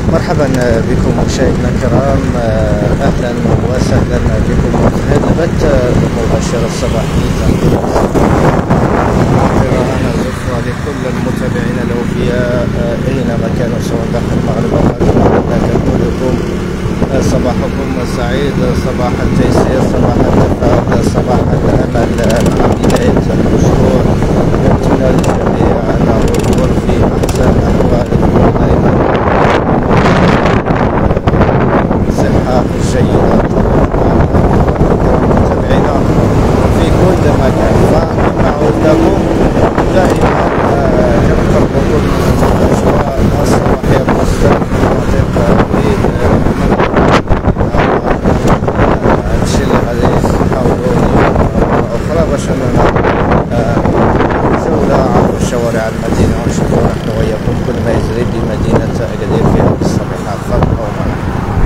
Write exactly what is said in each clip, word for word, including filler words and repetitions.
مرحبا بكم مشاهدينا الكرام، اهلا وسهلا بكم في هذا البث المباشر الصباحي. قراءة زفرة لكل المتابعين الاوفياء اينما كانوا، سواء داخل المغرب او خارج المغرب. نقول لكم صباحكم سعيد، صباح التيسير، صباح التفاؤل، صباح الامل مع بداية الاسبوع. نتمنى للجميع انه يكون في احسن احواله دائما، صحة جيدة متابعينا في كل مكان. فنعود لكم دائما نقربكم من الأجواء الصباحية المصدر هادشي اللي غادي نحاولو مرة أخرى باش أننا جولة عبر شوارع المدينة ونشوفو نحن وياكم كل ما يجري بمدينة أكادير في هذه الصباحة. فابقوا معنا.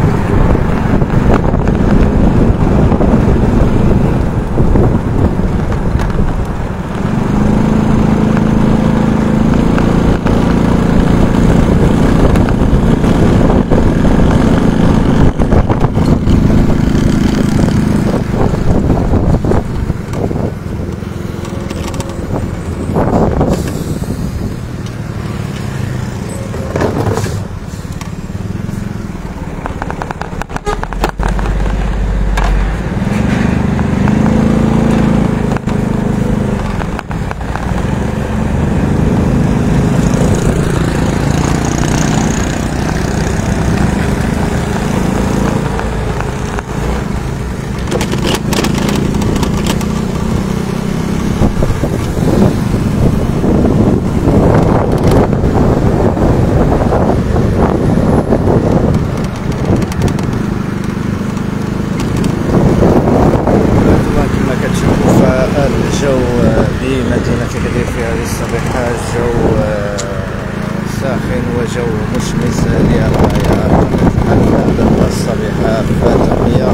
الجو بمدينة أكادير في هذه الصباحة جو ساخن وجو مشمس للغاية. هذه الصباحة فاتحية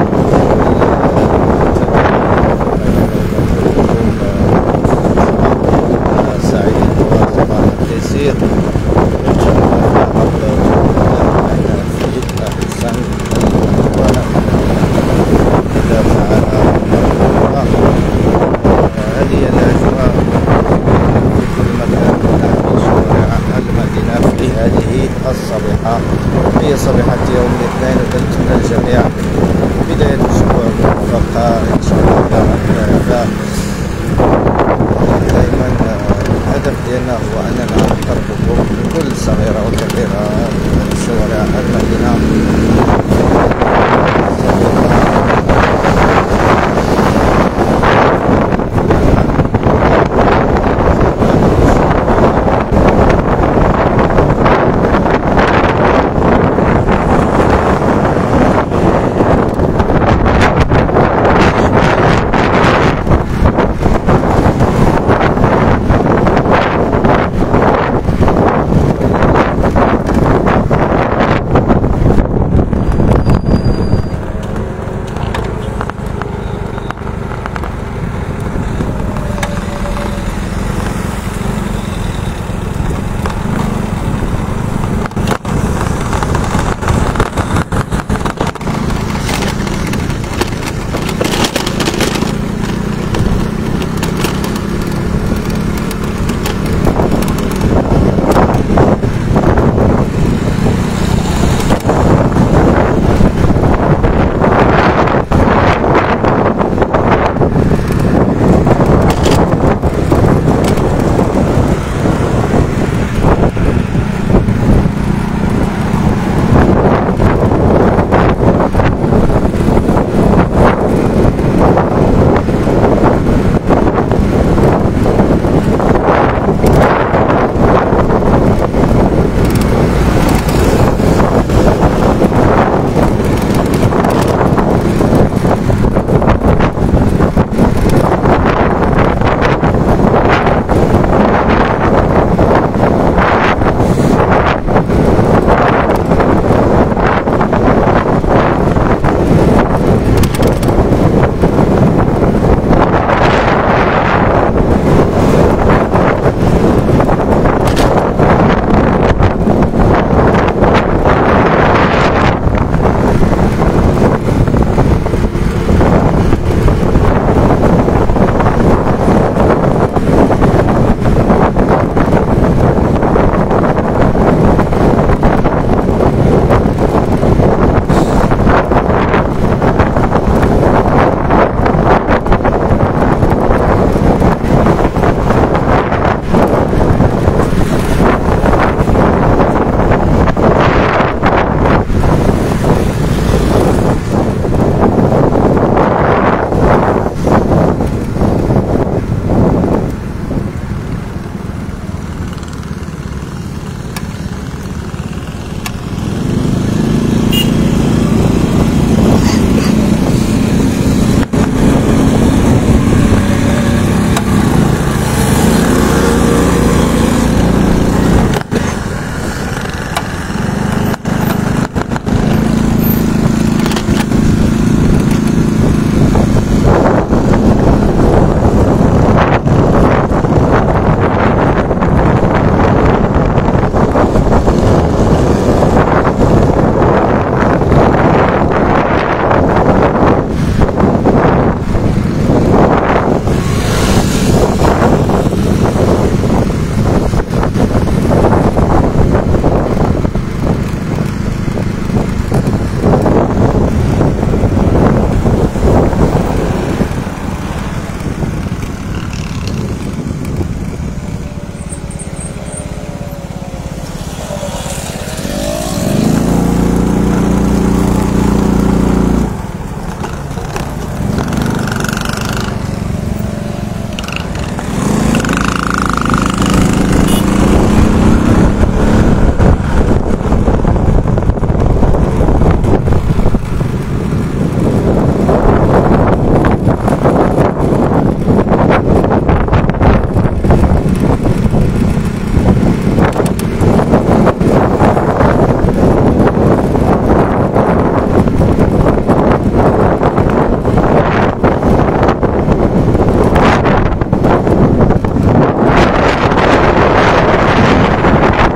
سعيد وصباح التيسير. إن شاء الله رب في أحسن إذا فعل هذه الأجواء في كل مكان في شوارع المدينة في هذه الصباحة. هي صباحة يوم الاثنين، ونتمنى الجميع بداية أسبوع موفقة إن شاء الله. دائما الهدف ديالنا هو أننا نقربكم بكل صغيرة وكبيرة شوارع المدينة.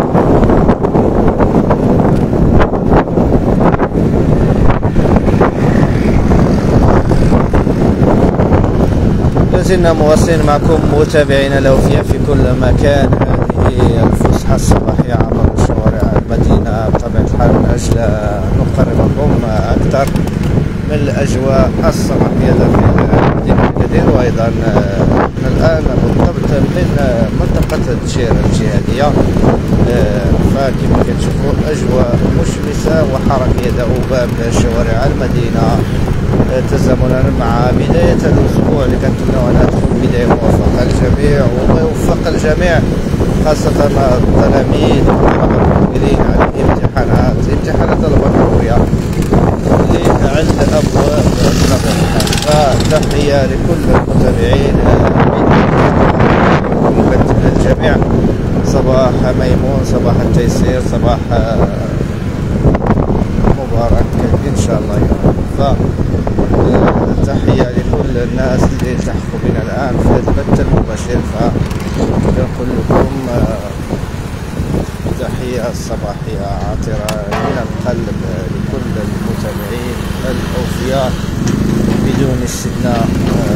لازلنا مواصلين معكم متابعينا الأوفياء في كل مكان. هذه الفسحة الصباحية عبر شوارع المدينة بطبيعة الحال من أجل نقربكم أكثر من الأجواء الصباحية داخل مدينة أكادير، وأيضا الآن بالضبط من منطقة تشير الجهادية. فكما كتشوفوا أجواء مشمسة وحركية دؤوبة بشوارع المدينة تزامنا مع بداية الأسبوع اللي كنتمناو أنها تكون بداية موفقة للجميع، ويوفق الجميع خاصة التلاميذ والمقبلين على الامتحانات الامتحانات البكالوريا اللي عند أبواب النظر. فتحية لكل المتابعين الجميع، صباح ميمون، صباح التيسير، صباح مبارك إن شاء الله يا رب. تحية لكل الناس اللي تحكوا بنا الآن في البث المباشر، فنقول لكم تحية صباحية عاطرة من القلب لكل المتابعين الأوفياء بدون استثناء.